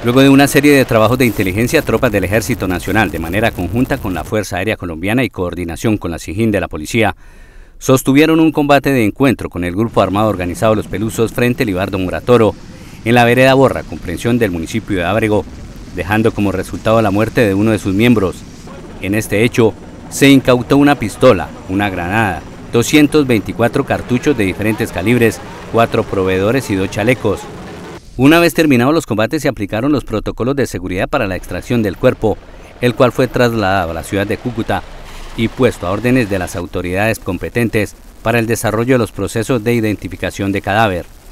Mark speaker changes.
Speaker 1: Luego de una serie de trabajos de inteligencia, tropas del Ejército Nacional, de manera conjunta con la Fuerza Aérea Colombiana y coordinación con la SIJIN de la Policía, sostuvieron un combate de encuentro con el grupo armado organizado Los Pelusos frente Libardo Moratoro en la vereda Borra, comprensión del municipio de Ábrego, dejando como resultado la muerte de uno de sus miembros. En este hecho, se incautó una pistola, una granada, 224 cartuchos de diferentes calibres, 4 proveedores y 2 chalecos. Una vez terminados los combates, se aplicaron los protocolos de seguridad para la extracción del cuerpo, el cual fue trasladado a la ciudad de Cúcuta y puesto a órdenes de las autoridades competentes para el desarrollo de los procesos de identificación de cadáver.